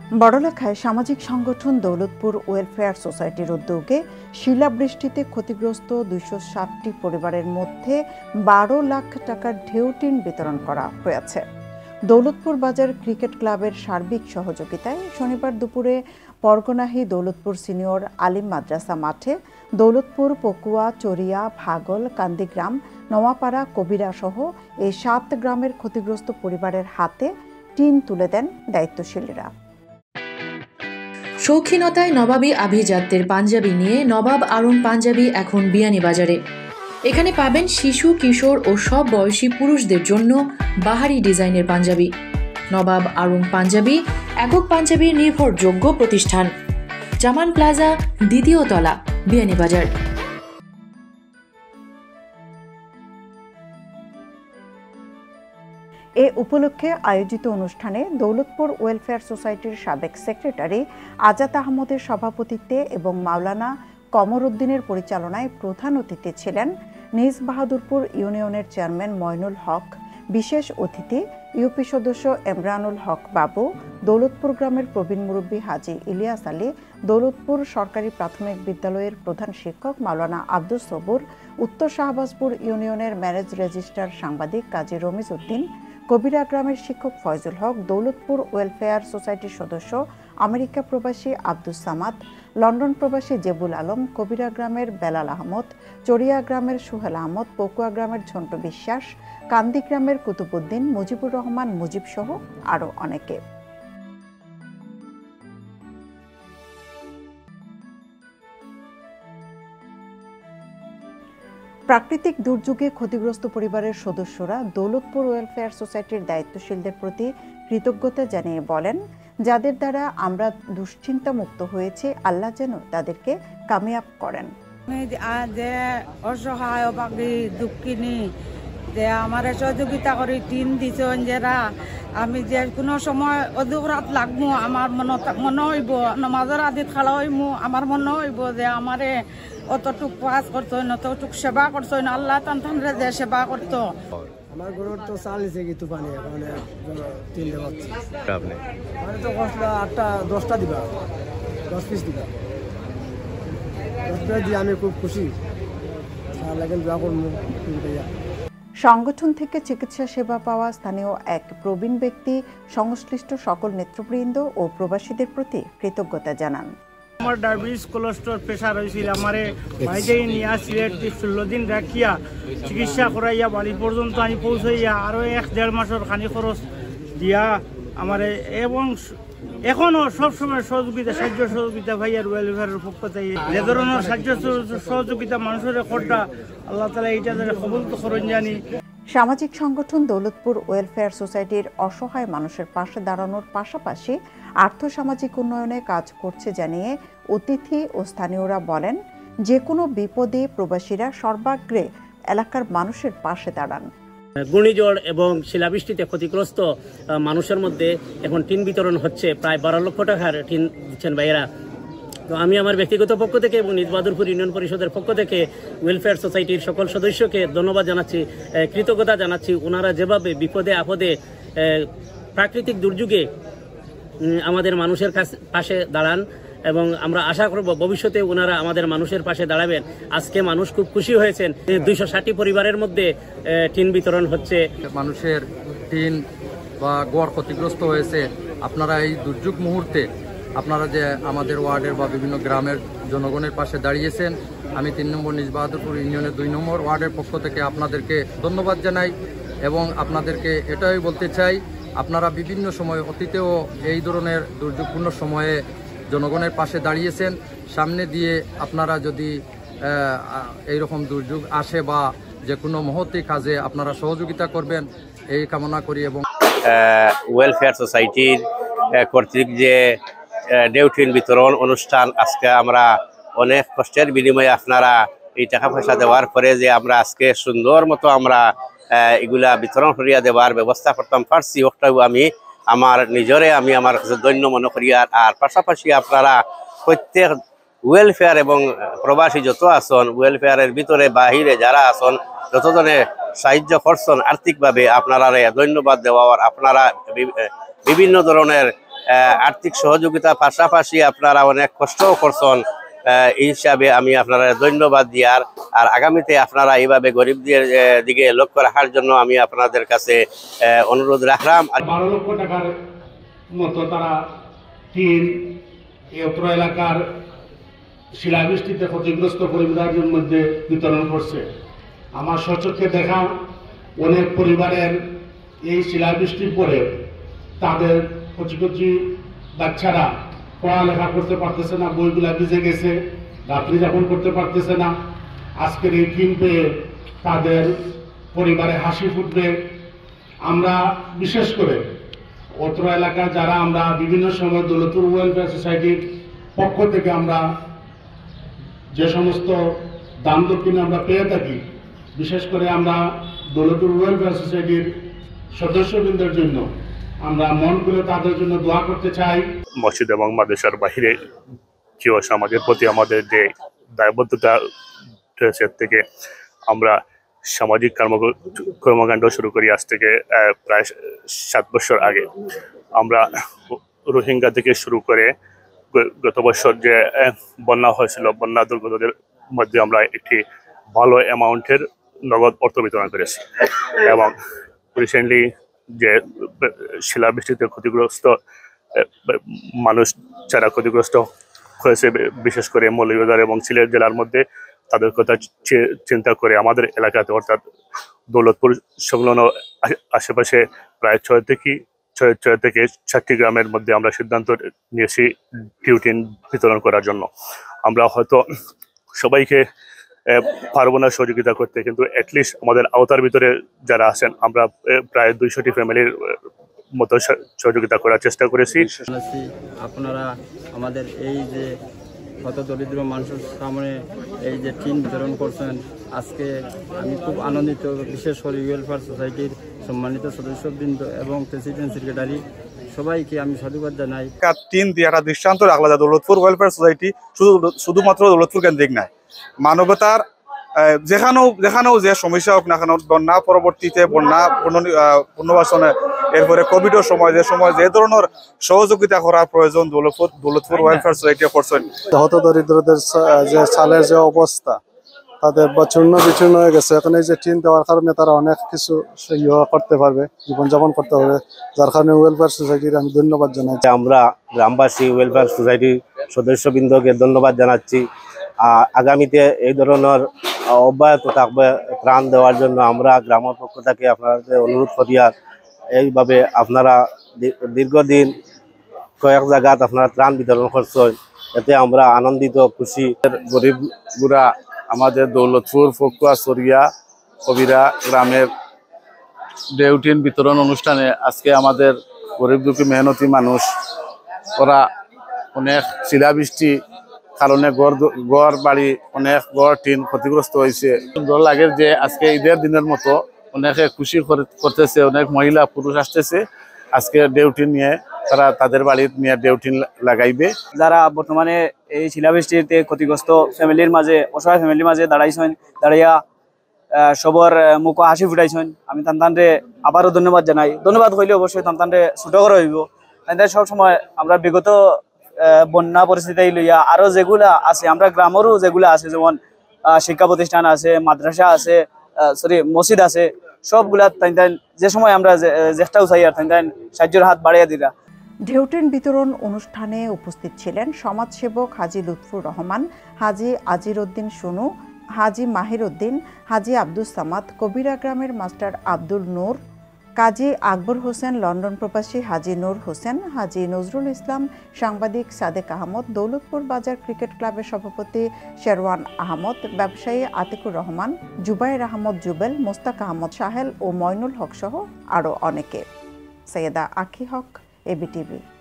বড়লেখায় সামাজিক সংগঠন দৌলতপুর ওয়েলফেয়ার সোসাইটির উদ্যোগে শিলাবৃষ্টিতে ক্ষতিগ্রস্ত ২৬০টি পরিবারের মধ্যে ১২ লাখ টাকার ঢেউ টিন বিতরণ করা হয়েছে। দৌলতপুর বাজার ক্রিকেট ক্লাবের সার্বিক সহযোগিতায় শনিবার দুপুরে পরগনাহি দৌলতপুর সিনিয়র আলিম মাদ্রাসা মাঠে দৌলতপুর, পকুয়া, চরিয়া, ভাগল, কান্দিগ্রাম, নওয়াপাড়া, কবিরা সহ এই ৭ গ্রামের ক্ষতিগ্রস্ত পরিবারের হাতে টিন তুলে দেন দায়িত্বশীলরা। শৌখিনতায় নবাবী আভিজাত্যের পাঞ্জাবি নিয়ে নবাব আরং পাঞ্জাবি এখন বিয়ানীবাজারে। এখানে পাবেন শিশু, কিশোর ও সব বয়সী পুরুষদের জন্য বাহারি ডিজাইনের পাঞ্জাবি। নবাব আরং পাঞ্জাবি একক পাঞ্জাবির নির্ভরযোগ্য প্রতিষ্ঠান। জামান প্লাজা, ২য় তলা, বিয়ানীবাজার। এ উপলক্ষে আয়োজিত অনুষ্ঠানে দৌলতপুর ওয়েলফেয়ার সোসাইটির সাবেক সেক্রেটারি আজাদ আহমদের সভাপতিত্বে এবং মাওলানা কমর উদ্দিনের পরিচালনায় প্রধান অতিথি ছিলেন নিজ বাহাদুরপুর ইউনিয়নের চেয়ারম্যান মইনুল হক, বিশেষ অতিথি ইউপি সদস্য এমরানুল হক বাবু, দৌলতপুর গ্রামের প্রবীণ মুরব্বী হাজী ইলিয়াস আলী, দৌলতপুর সরকারি প্রাথমিক বিদ্যালয়ের প্রধান শিক্ষক মাওলানা আব্দুস সবুর, উত্তর শাহবাজপুর ইউনিয়নের ম্যারেজ রেজিস্ট্রার সাংবাদিক কাজী রমিজ উদ্দিন, কবিরা গ্রামের শিক্ষক ফয়জুল হক, দৌলতপুর ওয়েলফেয়ার সোসাইটির সদস্য আমেরিকা প্রবাসী আব্দুস সামাদ, লন্ডন প্রবাসী জেবুল আলম, কবিরা গ্রামের বেলাল আহমদ, চরিয়া গ্রামের সুহেল আহমদ, পকুয়া গ্রামের ঝন্টু বিশ্বাস, কান্দি গ্রামের কুতুবুদ্দিন, মুজিবুর রহমান মুজিব সহ আরও অনেকে। প্রাকৃতিক দুর্যোগে ক্ষতিগ্রস্ত পরিবারের সদস্যরা দৌলতপুর ওয়েলফেয়ার সোসাইটির দায়িত্বশীলদের প্রতি কৃতজ্ঞতা জানিয়ে বলেন, যাদের দ্বারা আমরা দুশ্চিন্তা মুক্ত হয়েছি, আল্লাহ যেন তাদেরকে কামিয়াব করেন। যে অসহায় দুঃখিনী যে আমার সহযোগিতা করে টিন দিছেন, যারা আমি যে কোনো সময় অধিক রাত লাগবো, আমার মনে হইব নমাজের আদিত খালা হইমু, আমার মনে হইব যে আমারে অতটুক পাস করতো, অতটুক সেবা করতো, আল্লাহ তানরে যে সেবা করতো। আমার ঘরের তো চালিয়েছে কিন্তু পানি এখন তিন আপনি মানে তো কষ্ট 8টা 10টা দিবা, 10 পিস দিবা, 10 পিস দিয়ে আমি খুব খুশি। সংগঠন থেকে চিকিৎসা সেবা পাওয়া স্থানীয় এক প্রবীণ ব্যক্তি সংশ্লিষ্ট সকল নেতৃবৃন্দ ও প্রবাসীদের প্রতি কৃতজ্ঞতা জানান। আমার ডায়াবেটিস, কোলেস্ট্রল, প্রেশার হয়েছিল, আমারে বাইরেই নিয়ে সিলেট 16 দিন রাখিয়া চিকিৎসা করাইয়া বাড়ি পর্যন্ত আমি পৌঁছাইয়া আরও 1-1.5 মাসের খানি খরচ দিয়া আমারে, এবং এখনও সবসময় সাহায্য সহযোগিতা ভাইয়ার ওয়েলফেয়ারের পক্ষ থেকে যে ধরনের সাহায্য সহযোগিতা মানুষের করটা আল্লাহ তাআলা এইটা কবুল করেন জানি। সামাজিক সংগঠন দৌলতপুর ওয়েলফেয়ার সোসাইটির অসহায় মানুষের পাশে দাঁড়ানোর পাশাপাশি আর্থসামাজিক উন্নয়নে কাজ করছে জানিয়ে অতিথি ও স্থানীয়রা বলেন, যে কোনো বিপদে প্রবাসীরা সর্বাগ্রে এলাকার মানুষের পাশে দাঁড়ান। ঘূর্ণিঝড় এবং শিলাবৃষ্টিতে ক্ষতিগ্রস্ত মানুষের মধ্যে এখন টিন বিতরণ হচ্ছে, প্রায় 12 লক্ষ টাকার টিন দিচ্ছেন ভাইয়েরা। তো আমি আমার ব্যক্তিগত পক্ষ থেকে এবং নিজ বাহাদুরপুর ইউনিয়ন পরিষদের পক্ষ থেকে ওয়েলফেয়ার সোসাইটির সকল সদস্যকে ধন্যবাদ জানাচ্ছি, কৃতজ্ঞতা জানাচ্ছি। ওনারা যেভাবে বিপদে আপদে প্রাকৃতিক দুর্যোগে আমাদের মানুষের পাশে দাঁড়ান, এবং আমরা আশা করব ভবিষ্যতে ওনারা আমাদের মানুষের পাশে দাঁড়াবেন। আজকে মানুষ খুব খুশি হয়েছেন, 260 পরিবারের মধ্যে টিন বিতরণ হচ্ছে। মানুষের টিন বা গড় ক্ষতিগ্রস্ত হয়েছে। আপনারা এই দুর্যোগ মুহূর্তে আপনারা যে আমাদের ওয়ার্ডের বা বিভিন্ন গ্রামের জনগণের পাশে দাঁড়িয়েছেন, আমি 3 নম্বর নিজ বাহাদুরপুর ইউনিয়নের 2 নম্বর ওয়ার্ডের পক্ষ থেকে আপনাদেরকে ধন্যবাদ জানাই, এবং আপনাদেরকে এটাই বলতে চাই, আপনারা বিভিন্ন সময় অতীতেও এই ধরনের দুর্যোগপূর্ণ সময়ে জনগণের পাশে দাঁড়িয়েছেন। সামনে দিয়ে আপনারা যদি এইরকম দুর্যোগ আসে বা যে কোনো মহতি কাজে আপনারা সহযোগিতা করবেন এই কামনা করি। এবং ওয়েলফেয়ার সোসাইটির কর্তৃক যে ডেউটিন বিতরণ অনুষ্ঠান, আজকে আমরা অনেক কষ্টের বিনিময়ে আপনারা এই টাকা পয়সা দেওয়ার পরে যে আমরা আজকে সুন্দর মতো আমরা এগুলা বিতরণ করিয়া দেওয়ার ব্যবস্থা করতাম পারছি, ওটাও আমি আমার নিজরে আমি আমার দৈন্য মনে করি। আর পাশাপাশি আপনারা প্রত্যেক ওয়েলফেয়ার এবং প্রবাসী যত আসন, ওয়েলফেয়ারের ভিতরে বাহিরে যারা আসন, যতজনে সাহায্য করছেন আর্থিকভাবে, আপনারা ধন্যবাদ দেওয়ার। আপনারা বিভিন্ন ধরনের আর্থিক সহযোগিতা পাশাপাশি আপনারা অনেক কষ্টও করছেন, এই হিসাবে আমি আপনারা ধন্যবাদ দিয়ার। আর আগামীতে আপনারা এইভাবে গরিবদের দিকে লক্ষ্য রাখার জন্য আমি আপনাদের কাছে অনুরোধ রাখলাম। 12 লক্ষ টাকার মতো তারা টিন এই অত্র এলাকার শিলাবৃষ্টিতে ক্ষতিগ্রস্ত পরিবারের মধ্যে বিতরণ করছে। আমার সচক্ষে দেখা অনেক পরিবারের এই শিলাবৃষ্টির পরে তাদের কচি কচি বাচ্চারা পড়ালেখা করতে পারতেছে না, বইগুলা ভিজে গেছে, রাত্রি যাপন করতে পারতেছে না। আজকের এই টিন পেয়ে তাদের পরিবারে হাসি ফুটবে। আমরা বিশেষ করে অত্র এলাকা যারা আমরা বিভিন্ন সময় দৌলতপুর ওয়েলফেয়ার সোসাইটির পক্ষ থেকে আমরা যে সমস্ত দান দক্ষিণ আমরা পেয়ে থাকি, বিশেষ করে আমরা দৌলতপুর ওয়েলফেয়ার সোসাইটির সদস্যবৃন্দের জন্য আমরা মন করে তাদের জন্য দোয়া করতে চাই। মসজিদ এবং মাদ্রাসার বাহিরে কেউ সমাজের প্রতি আমাদের যে দায়বদ্ধতা রয়েছে থেকে আমরা সামাজিক কর্মকাণ্ড শুরু করি আজ থেকে প্রায় 7 বছর আগে। আমরা রোহিঙ্গা থেকে শুরু করে গত বছর যে বন্যা হয়েছিল, বন্যা দুর্গতদের মধ্যে আমরা একটি ভালো অ্যামাউন্টের নগদ অর্থ বিতরণ করেছি। এবং রিসেন্টলি যে শিলাবৃষ্টিতে ক্ষতিগ্রস্ত মানুষ যারা ক্ষতিগ্রস্ত হয়েছে, বিশেষ করে মৌলভীবাজার এবং সিলেট জেলার মধ্যে, তাদের কথা চিন্তা করে আমাদের এলাকাতে অর্থাৎ দৌলতপুর সংলগ্ন আশেপাশে প্রায় 6 থেকে 7টি গ্রামের মধ্যে আমরা সিদ্ধান্ত নিয়েছি টিউটিন বিতরণ করার জন্য। আমরা হয়তো সবাইকে পারবো না সহযোগিতা করতে, কিন্তু অ্যাটলিস্ট আমাদের আওতার ভিতরে যারা আছেন আমরা প্রায় 200টি ফ্যামিলির মতো সহযোগিতা করার চেষ্টা করেছি। আপনারা আমাদের এই যে হত দরিদ্র মানুষের সামনে এই যে টিন বিতরণ করছেন, আজকে আমি খুব আনন্দিত। বিশেষ করে ওয়েলফেয়ার সোসাইটির সম্মানিত সদস্যবৃন্দ এবং প্রেসিডেন্ট সেক্রেটারি সবাইকে আমি সাধুবাদ জানাই। টিন দিয়ে একটা দৃষ্টান্ত রাখলা যে দৌলতপুর ওয়েলফেয়ার সোসাইটি শুধুমাত্র দৌলতপুর কেন্দ্রিক নাই, মানবতার যেখানেও যে সমস্যা হোক না কেন, বন্যা পরবর্তীতে বন্যা পুনর্বাসনে, এরপরে কোভিডের সময় যে ধরনের সহযোগিতা করার প্রয়োজন দৌলতপুর ওয়েলফেয়ার সোসাইটি করছেন। হত দরিদ্রদের যে চালের যে অবস্থা, তাদের চূর্ণ বিচূর্ণ হয়ে গেছে। এখানে যে টিন দেওয়ার কারণে তারা অনেক কিছু করতে পারবে, জীবনযাপন করতে পারবে, যার কারণে ওয়েলফেয়ার সোসাইটির আমি ধন্যবাদ জানাচ্ছি। আমরা গ্রামবাসী ওয়েলফেয়ার সোসাইটির সদস্যবৃন্দকে ধন্যবাদ জানাচ্ছি। আগামীতে এই ধরনের অব্যাহত থাকবে ত্রাণ দেওয়ার জন্য আমরা গ্রামের পক্ষ থেকে আপনাদের অনুরোধ করি। আর এইভাবে আপনারা দীর্ঘদিন কয়েক জায়গাত আপনারা ত্রাণ বিতরণ করছেন, এতে আমরা আনন্দিত, খুশি। গরিবগুরা আমাদের দৌলতপুর ফকুয়া সরিয়া কবিরা গ্রামের ডেউটিন বিতরণ অনুষ্ঠানে আজকে আমাদের গরিব দুঃখী মেহনতি মানুষ, ওরা অনেক শিলাবৃষ্টি কারণে গড় বাড়ি অনেক গড় টিন ক্ষতিগ্রস্ত হয়েছে। সুন্দর লাগে যে আজকে ঈদের দিনের মতো অনেকে খুশি করতেছে, অনেক মহিলা পুরুষ আসতেছে আজকে ডেউটিন নিয়ে, তারা তাদের বাড়ির নিয়ে ডেউটিন লাগাইবে। যারা বর্তমানে এই শিলাবৃষ্টিতে ক্ষতিগ্রস্ত ফ্যামিলির মাঝে, অসহায় ফ্যামিলির মাঝে দাঁড়াইয়া সবর মুখ হাসি ফুটাইছেন, আমি তানতানরে আবারও ধন্যবাদ জানাই। ধন্যবাদ হইলে অবশ্যই তানতানরে ছোট করে হইব। তাই সবসময় আমরা বিগত বন্যা পরিস্থিতি লইয়া আরো যেগুলা আছে, আমরা গ্রামেরও যেগুলা আছে, যেমন শিক্ষা প্রতিষ্ঠান আছে, মাদ্রাসা আছে, মসজিদ আছে, সবগুলা তাই যে সময় আমরা চেষ্টা উঠাই আর তাই সাহায্যের হাত বাড়িয়ে দিলা। ঢেউটিন বিতরণ অনুষ্ঠানে উপস্থিত ছিলেন সমাজসেবক হাজী লুৎফুর রহমান, হাজী আজির উদ্দিন সুনু, হাজী মাহির উদ্দিন, হাজী আব্দুস সামাদ, কবিরা গ্রামের মাস্টার আব্দুল নূর, কাজী আকবর হোসেন, লন্ডন প্রবাসী হাজী নূর হোসেন, হাজী নজরুল ইসলাম, সাংবাদিক সাদেক আহমদ, দৌলতপুর বাজার ক্রিকেট ক্লাবের সভাপতি শেরওয়ান আহমদ, ব্যবসায়ী আতিকুর রহমান, জুবাইর আহমদ জুবেল, মোস্তাক আহমদ সাহেল ও ময়নুল হক সহ আরও অনেকে। সৈয়দা আখি হক, এবিটিভি।